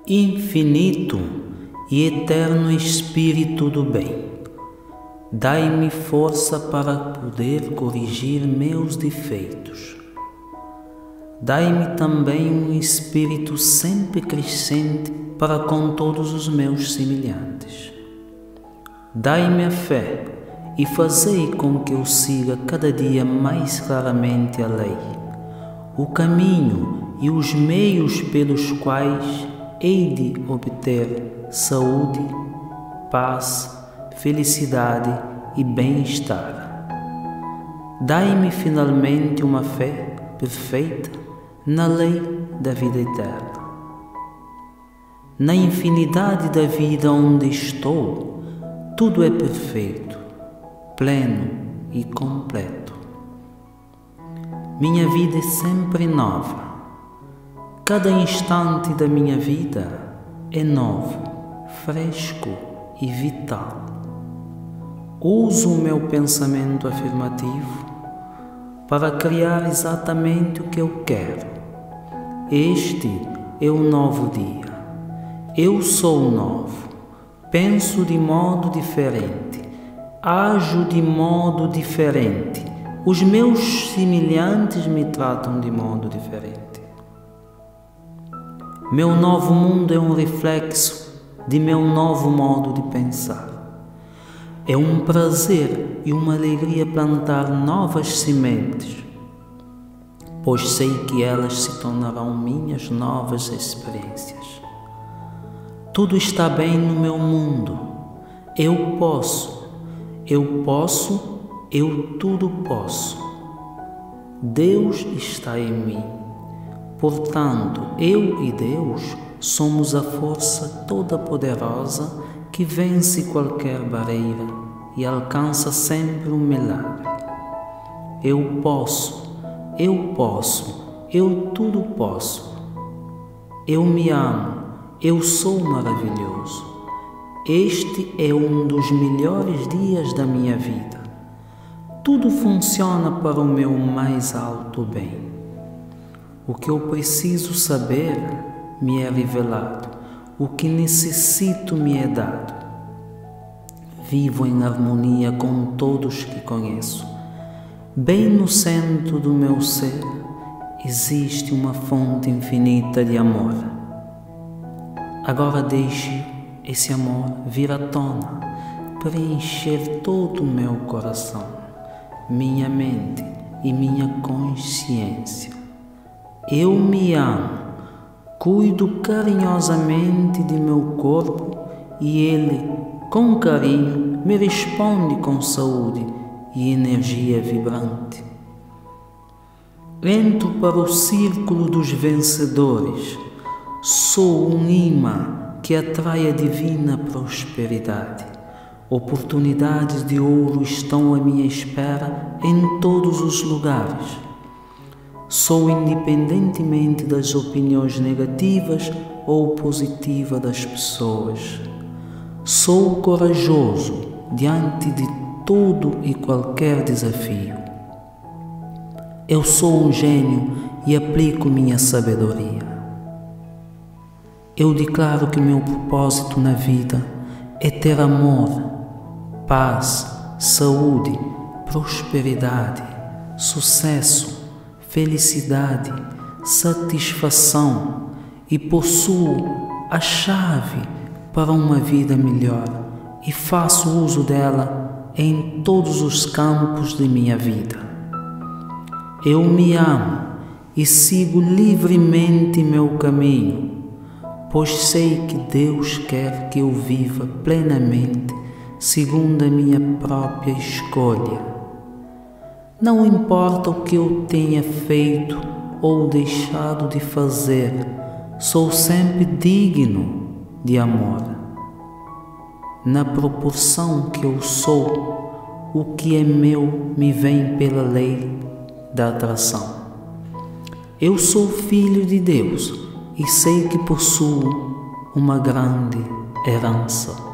Infinito e eterno Espírito do bem, dai-me força para poder corrigir meus defeitos. Dai-me também um espírito sempre crescente para com todos os meus semelhantes. Dai-me a fé e fazei com que eu siga cada dia mais claramente a lei, o caminho e os meios pelos quais hei de obter saúde, paz, felicidade e bem-estar. Dai-me finalmente uma fé perfeita na lei da vida eterna. Na infinidade da vida onde estou, tudo é perfeito, pleno e completo. Minha vida é sempre nova. Cada instante da minha vida é novo, fresco e vital. Uso o meu pensamento afirmativo para criar exatamente o que eu quero. Este é o novo dia. Eu sou novo. Penso de modo diferente. Ajo de modo diferente. Os meus semelhantes me tratam de modo diferente. Meu novo mundo é um reflexo de meu novo modo de pensar. É um prazer e uma alegria plantar novas sementes, pois sei que elas se tornarão minhas novas experiências. Tudo está bem no meu mundo. Eu tudo posso. Deus está em mim. Portanto, eu e Deus somos a força toda-poderosa que vence qualquer barreira e alcança sempre um milagre. Eu tudo posso. Eu me amo, eu sou maravilhoso. Este é um dos melhores dias da minha vida. Tudo funciona para o meu mais alto bem. O que eu preciso saber me é revelado, o que necessito me é dado. Vivo em harmonia com todos que conheço. Bem no centro do meu ser existe uma fonte infinita de amor. Agora deixe esse amor vir à tona, preencher todo o meu coração, minha mente e minha consciência. Eu me amo, cuido carinhosamente de meu corpo e ele, com carinho, me responde com saúde e energia vibrante. Entro para o círculo dos vencedores. Sou um imã que atrai a divina prosperidade. Oportunidades de ouro estão à minha espera em todos os lugares. Sou independentemente das opiniões negativas ou positivas das pessoas. Sou corajoso diante de todo e qualquer desafio. Eu sou um gênio e aplico minha sabedoria. Eu declaro que meu propósito na vida é ter amor, paz, saúde, prosperidade, sucesso, felicidade, satisfação e possuo a chave para uma vida melhor e faço uso dela em todos os campos de minha vida. Eu me amo e sigo livremente meu caminho, pois sei que Deus quer que eu viva plenamente segundo a minha própria escolha. Não importa o que eu tenha feito ou deixado de fazer, sou sempre digno de amor. Na proporção que eu sou, o que é meu me vem pela lei da atração. Eu sou filho de Deus e sei que possuo uma grande herança.